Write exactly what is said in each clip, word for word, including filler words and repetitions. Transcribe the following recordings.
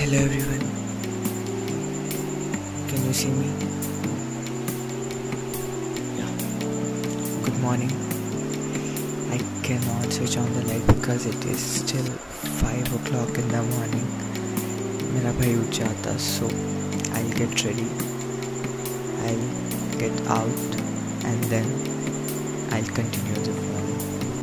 Hello everyone, can you see me? Yeah. Good morning. I cannot switch on the light because it is still five o'clock in the morning. मेरा भाई उठ जाता, so I'll get ready. I'll get out and then I'll continue the vlog.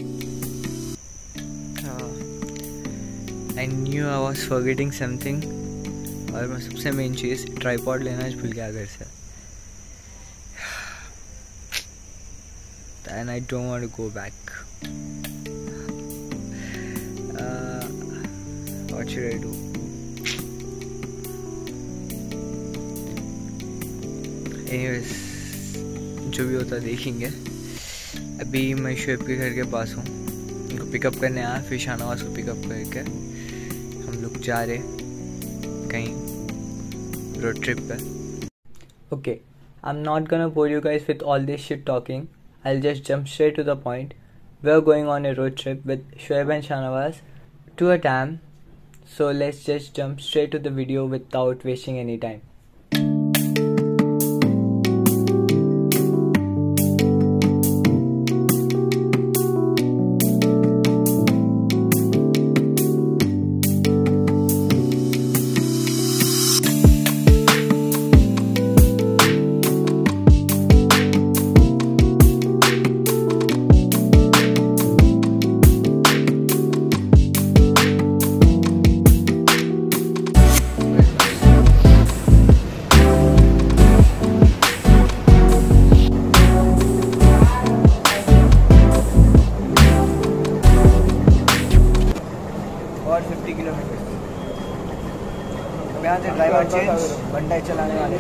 Uh, I knew I was forgetting something. और मैं सबसे main चीज़ tripod लेना भूल गया घर से. And I don't want to go back. Uh, what should I do? Anyways, जो भी होता देखेंगे. अभी मैं शुएब के घर के पास हूँ. उनको पिकअप करने आया, फिर शाहनवाज को पिकअप करके हम लोग जा रहे कहीं रोड ट्रिप पे. Okay, I'm not gonna bore you guys with all this shit talking. I'll just jump straight to the point. We're going on a road trip with Shoaib and Shahnawaz to a dam. So let's just jump straight to the video without wasting any time. Fifty kilometre यहाँ से driver change बंटा चलाने वाले.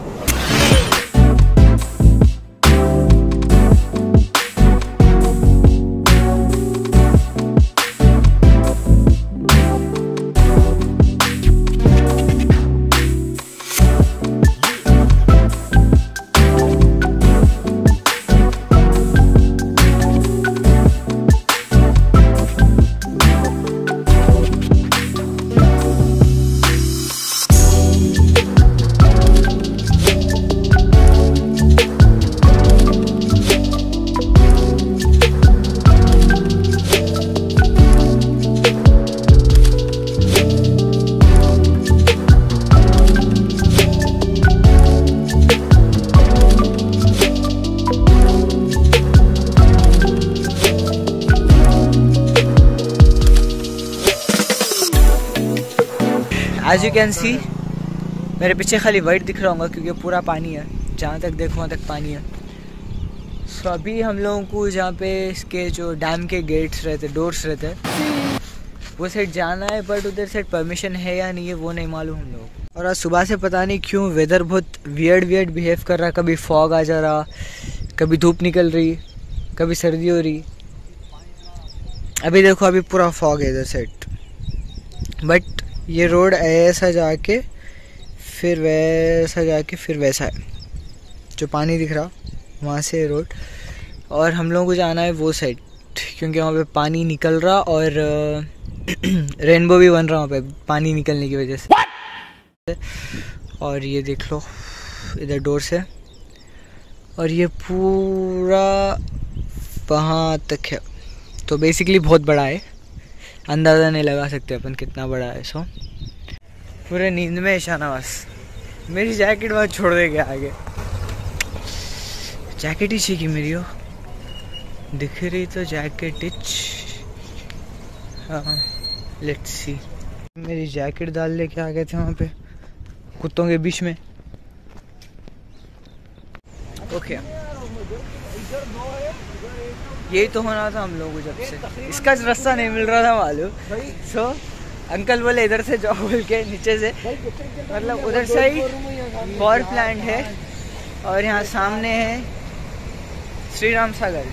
As you can see, मेरे पीछे खाली white दिख रहा होगा क्योंकि पूरा पानी है. जहाँ तक देखो वहाँ तक पानी है. सो so, अभी हम लोगों को जहाँ पे इसके जो डैम के गेट्स रहते, डोर्स रहते हैं, वो साइड जाना है. बट उधर साइड परमिशन है या नहीं है वो नहीं मालूम हम लोगों को. और आज सुबह से पता नहीं क्यों वेदर बहुत वियर्ड वियर्ड बिहेव कर रहा. कभी फॉग आ जा रहा, कभी धूप निकल रही, कभी सर्दी हो रही. अभी देखो अभी पूरा फॉग है इधर साइड. बट ये रोड ऐसा जाके फिर वैसा जाके फिर वैसा है. जो पानी दिख रहा वहाँ से रोड. और हम लोगों को जाना है वो साइड क्योंकि वहाँ पे पानी निकल रहा और रेनबो भी बन रहा वहाँ पे पानी निकलने की वजह से. और ये देख लो इधर डोर से. और ये पूरा वहाँ तक है. तो बेसिकली बहुत बड़ा है. अंदाज़ा नहीं लगा सकते अपन कितना बड़ा है. सो पूरे नींद में शाहनवाज मेरी जैकेट वहाँ छोड़ दे गया आगे. जैकेट ही चाहिए मेरी हो दिख रही तो जैकेट इच. हाँ लेट्स सी. मेरी जैकेट डाल लेके आ गए थे वहाँ पे कुत्तों के बीच में. ओके यही तो होना था हम लोगों को जब से. इसका रास्ता नहीं मिल रहा था मालूम. सो अंकल बोले इधर से जाओ बोल के नीचे से. मतलब उधर से ही पावर प्लांट है और यहाँ सामने है श्री राम सागर.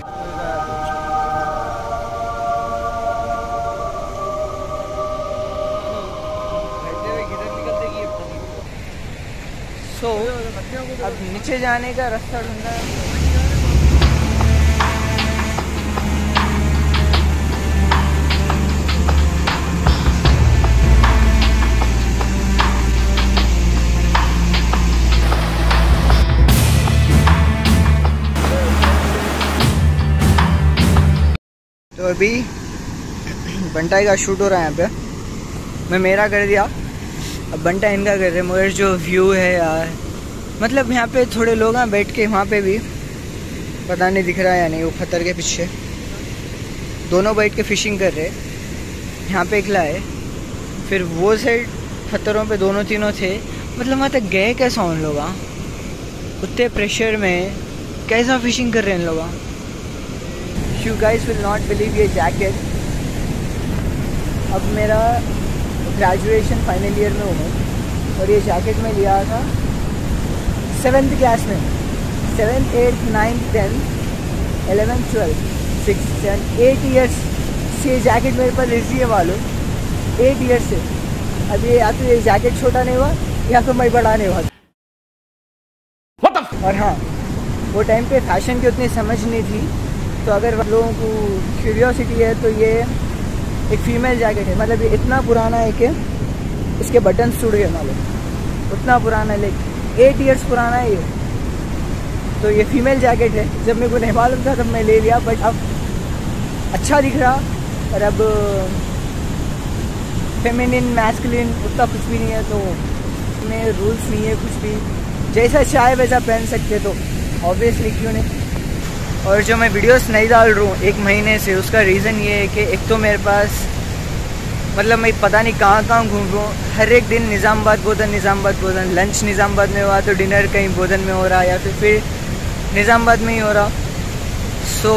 सो so, अब नीचे जाने का रास्ता ढूंढना है. अभी बंटाई का शूट हो रहा है यहाँ पे, मैं मेरा कर दिया, अब बंटा इनका कर रहे। मगर जो व्यू है यार, मतलब यहाँ पे थोड़े लोग हैं बैठ के, वहाँ पे भी पता नहीं दिख रहा है या नहीं, वो पत्थर के पीछे दोनों बैठ के फिशिंग कर रहे। यहाँ पे अकेला है, फिर वो साइड पत्थरों पे दोनों तीनों थे। मतलब वहाँ तक गए कैसा उन लोग, उतने प्रेशर में कैसा फिशिंग कर रहे हैं इन लोग। You guys will not believe ये जैकेट, अब मेरा ग्रेजुएशन फाइनल ईयर में हूँ और ये जैकेट मैं लिया था सेवेंथ क्लास में। Seventh eighth ninth tenth eleventh twelfth six seven eight years से ये जैकेट मेरे पास ऐसी है मालूम, एट ईयर्स से। अब ये या तो ये जैकेट छोटा नहीं हुआ या तो मैं बड़ा नहीं हुआ। और हाँ, वो टाइम पे फैशन की उतनी समझ नहीं थी, तो अगर लोगों को क्यूरियोसिटी है तो ये एक फीमेल जैकेट है। मतलब ये इतना पुराना है कि इसके बटन टूट गए मालूम, उतना पुराना है, लाइक एट इयर्स पुराना है ये। तो ये फीमेल जैकेट है, जब मेरे को नहीं मालूम था तब मैं ले लिया, बट अब अच्छा दिख रहा। और अब फेमिनिन मैस्कुलिन उतना कुछ भी नहीं है, तो इसमें रूल्स नहीं है कुछ भी, जैसा चाहे वैसा पहन सकते, तो ऑब्वियसली क्यों नहीं। और जो मैं वीडियोस नहीं डाल रहा हूँ एक महीने से, उसका रीज़न ये है कि एक तो मेरे पास मतलब मैं पता नहीं कहाँ कहाँ घूम रहा हूँ, हर एक दिन निज़ामाबाद बोधन निज़ामाबाद बोधन, लंच निज़ामाबाद में हुआ तो डिनर कहीं बोधन में हो रहा, या फिर फिर निज़ामाबाद में ही हो रहा। सो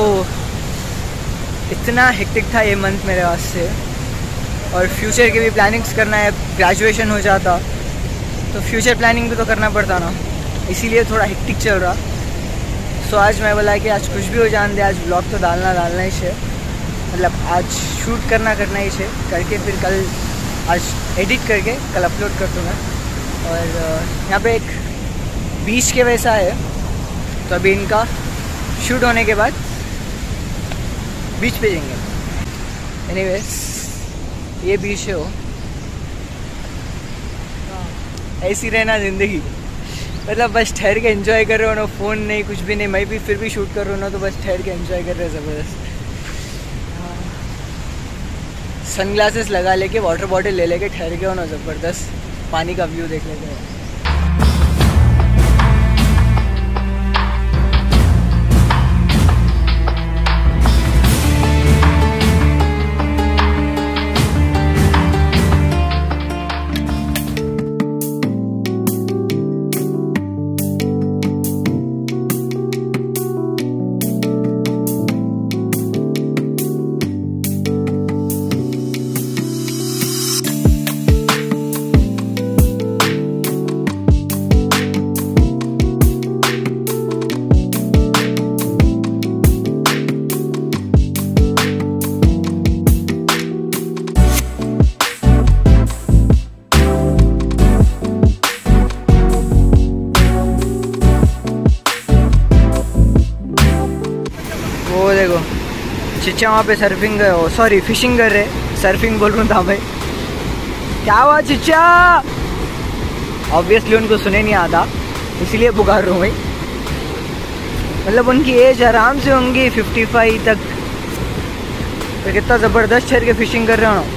इतना हेक्टिक था ये मंथ मेरे वास्ते, और फ्यूचर की भी प्लानिंग्स करना है। ग्रेजुएशन हो जाता तो फ्यूचर प्लानिंग भी तो करना पड़ता ना, इसीलिए थोड़ा हेक्टिक चल रहा। सो so, आज मैं बोला कि आज कुछ भी हो जान दे, आज ब्लॉग तो डालना डालना ही है, मतलब आज शूट करना करना ही है, करके फिर कल आज एडिट करके कल अपलोड कर दूँगा। और यहाँ पे एक बीच के वैसा है, तो अभी इनका शूट होने के बाद बीच पे जाएंगे। एनीवेज ये बीच है, वो ऐसी रहना ज़िंदगी, मतलब बस ठहर के एंजॉय कर रहे हो ना, फ़ोन नहीं कुछ भी नहीं। मैं भी फिर भी शूट कर रहा हूँ ना, तो बस ठहर के एंजॉय कर रहे हैं ज़बरदस्त। सन ग्लासेस लगा लेके, वाटर बॉटल ले लेके ठहर के हो ना, ज़बरदस्त पानी का व्यू देख लेते हैं। वो देखो चिच्चा वहाँ पे सर्फिंग, सॉरी फिशिंग कर रहे, सर्फिंग बोल रहा था भाई। क्या हुआ चिच्चा? ऑब्वियसली उनको सुने नहीं आता, इसीलिए पुकार रहा हूँ भाई। मतलब उनकी एज आराम से होंगी फिफ्टी फाइव तक, तो कितना ज़बरदस्त ठहर के फिशिंग कर रहे हो।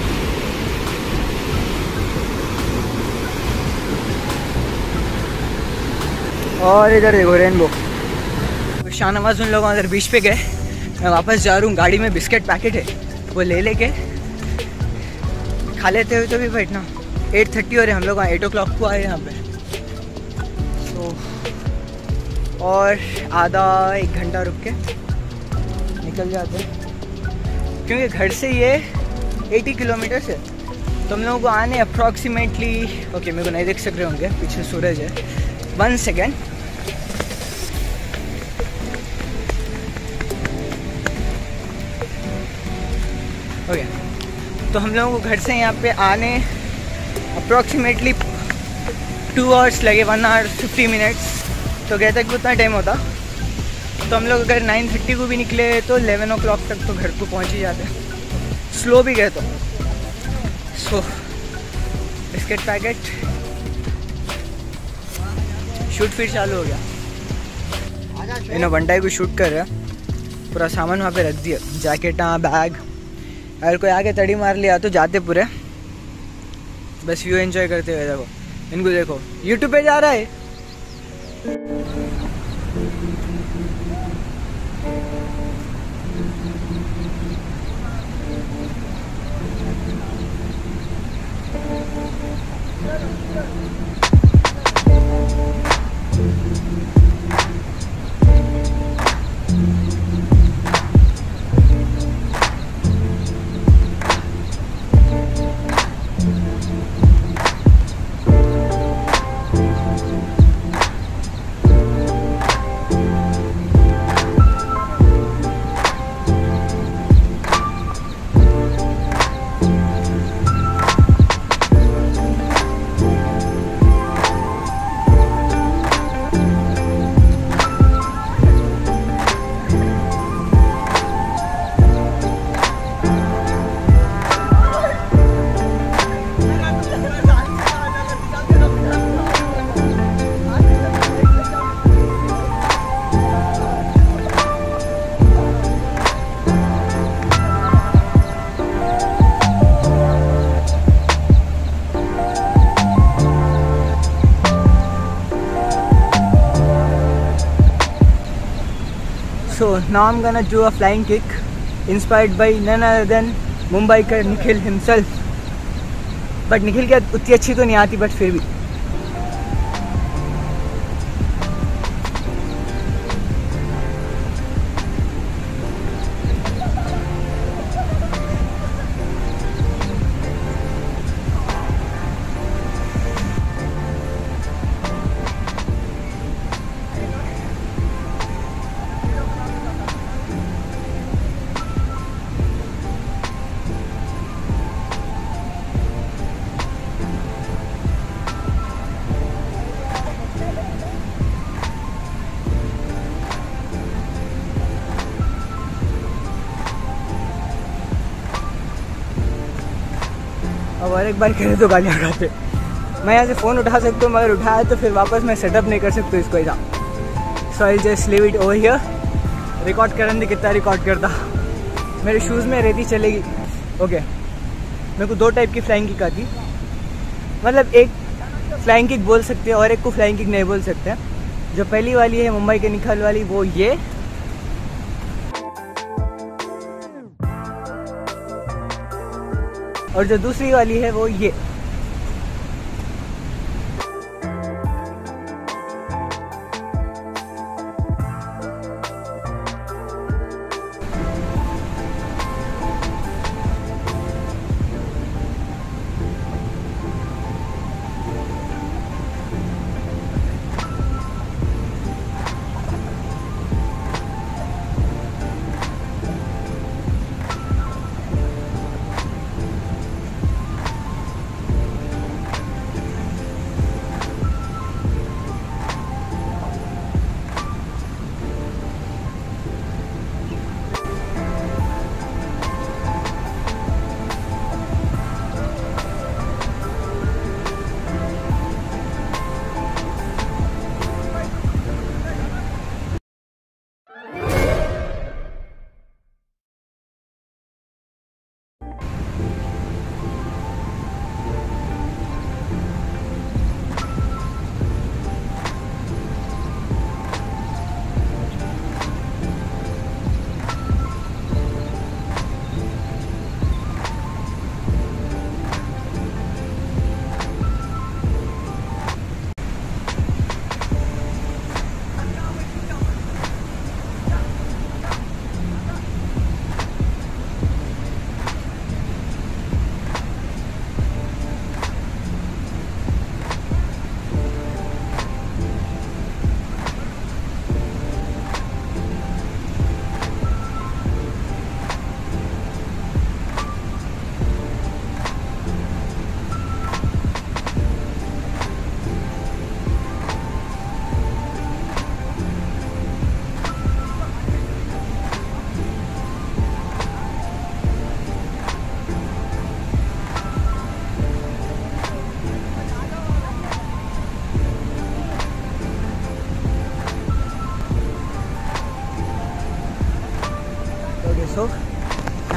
और इधर देखो रेनबो। शाहनवाज उन लोगों अगर बीच पे गए, मैं वापस जा रहा हूँ, गाड़ी में बिस्किट पैकेट है वो ले लेके खा लेते हुए तो भी बैठना। एट थर्टी हो रहे हम लोग, एट ओ क्लॉक को आए यहाँ पे। तो और आधा एक घंटा रुक के निकल जाते हैं, क्योंकि घर से ये अस्सी किलोमीटर है, तो हम लोगों को आने अप्रॉक्सीमेटली, ओके मेरे को नहीं देख सक रहे होंगे पीछे सूरज है, वन सेकेंड। Okay okay. तो हम लोगों को घर से यहाँ पे आने अप्रॉक्सीमेटली टू आवर्स लगे, वन आवर फिफ्टी मिनट्स। तो गए तक उतना टाइम होता, तो हम लोग अगर नाइन थर्टी को भी निकले तो इलेवन ओ क्लॉक तक तो घर को पहुँच ही जाते, स्लो भी गए तो। सो बिस्किट पैकेट, शूट फिर चालू हो गया। इन्होंने बंटाई को शूट कर रहा है, पूरा सामान वहाँ पे रख दिया, जैकेटा बैग। अगर कोई आके तड़ी मार लिया तो जाते पूरे, बस व्यू एंजॉय करते हुए। देखो इनको, देखो यूट्यूब पे जा रहा है। So now I'm gonna do a flying kick inspired by none other than Mumbaiker Nikhil himself. But Nikhil की उतनी अच्छी तो नहीं आती, बट फिर भी अब और एक बार करे तो गालियाँ खाते। मैं यहाँ से फ़ोन उठा सकता हूँ, मगर उठाया तो फिर वापस मैं सेटअप नहीं कर सकता इसको ऐसा। So I just leave it over here. Record करने कितना रिकॉर्ड करता, मेरे शूज़ में रहती चलेगी। ओके, मेरे को दो टाइप की फ्लाइंग किक आती, मतलब एक फ्लाइंग किक बोल सकते हैं और एक को फ्लाइंग किक नहीं बोल सकते। जो पहली वाली है मुंबई के निखिल वाली, वो ये, और जो दूसरी वाली है वो ये।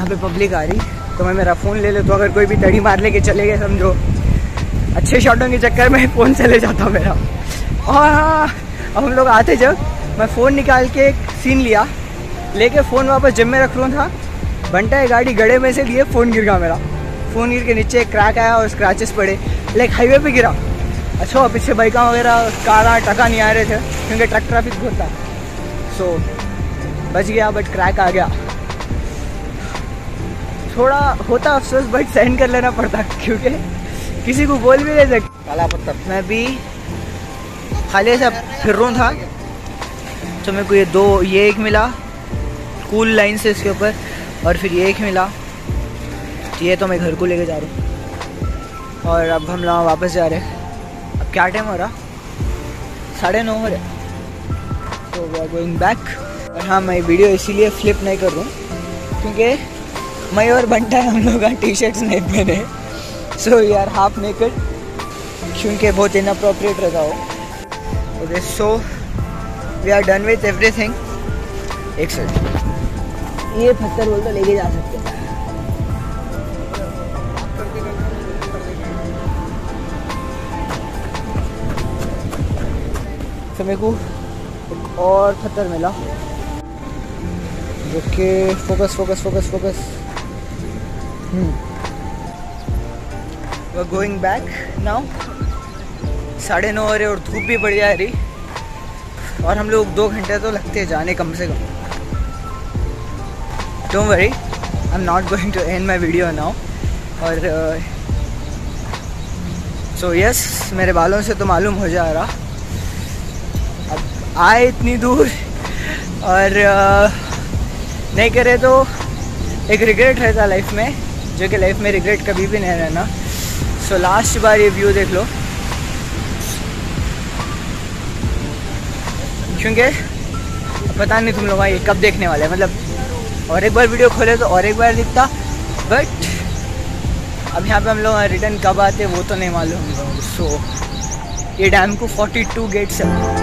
यहाँ पे पब्लिक आ रही, तो मैं मेरा फ़ोन ले ले, तो अगर कोई भी तड़ी मार लेके चले गए समझो, अच्छे शॉटों के चक्कर में फ़ोन चले जाता मेरा। और हाँ, अब हम लोग आते जब मैं फ़ोन निकाल के एक सीन लिया, लेके फ़ोन वापस जब मैं रख रहा था, बंटा है गाड़ी गड़े में से लिए, फ़ोन गिर गया मेरा। फ़ोन गिर के नीचे एक क्रैक आया और स्क्रैचेस पड़े, लाइक हाईवे पे गिरा। अच्छा पीछे बाइका वगैरह कारा टका नहीं आ रहे थे क्योंकि ट्रक ट्रैफिक बहुत था, सो बच गया, बट क्रैक आ गया। थोड़ा होता अफसोस, बट सहन कर लेना पड़ता क्योंकि किसी को बोल भी नहीं सकता। काला पत्थर मैं भी खाली ऐसा फिर रहा था, तो मेरे को ये दो, ये एक मिला कूल लाइन से इसके ऊपर, और फिर ये एक मिला, ये तो मैं घर को लेके जा रहा हूँ। और अब हम लोग वापस जा रहे हैं। अब क्या टाइम हो रहा, साढ़े नौ हो रहे, तो वी आर गोइंग बैक। और हाँ, मैं वीडियो इसीलिए फ्लिप नहीं कर रहा हूँ क्योंकि मैं और बंटा है, हम लोग का टी शर्ट्स नहीं पहने, so we are half naked, क्योंकि बहुत इनअप्रोप्रिएट रहता हो। Okay, so we are done with everything. एक सेकंड, ये पत्थर बोल तो लेके जा सकते हैं। तो मेरे को एक और पत्थर मिला। Okay, focus focus focus focus. We are going back now. साढ़े नौ हो रहे और धूप भी बढ़ जा रही, और हम लोग दो घंटे तो लगते हैं जाने कम से कम। Don't worry, I am not going to end my video now. और सो यस, मेरे बालों से तो मालूम हो जा रहा, अब आए इतनी दूर और uh, नहीं करे तो एक रिग्रेट रहता लाइफ में, जो कि लाइफ में रिग्रेट कभी भी नहीं रहना। सो लास्ट बार ये व्यू देख लो, क्योंकि पता नहीं तुम लोग ये कब देखने वाले हैं, मतलब और एक बार वीडियो खोले तो और एक बार दिखता, बट अब यहाँ पे हम लोग रिटर्न कब आते वो तो नहीं मालूम। सो ये डैम को बयालीस गेट्स है।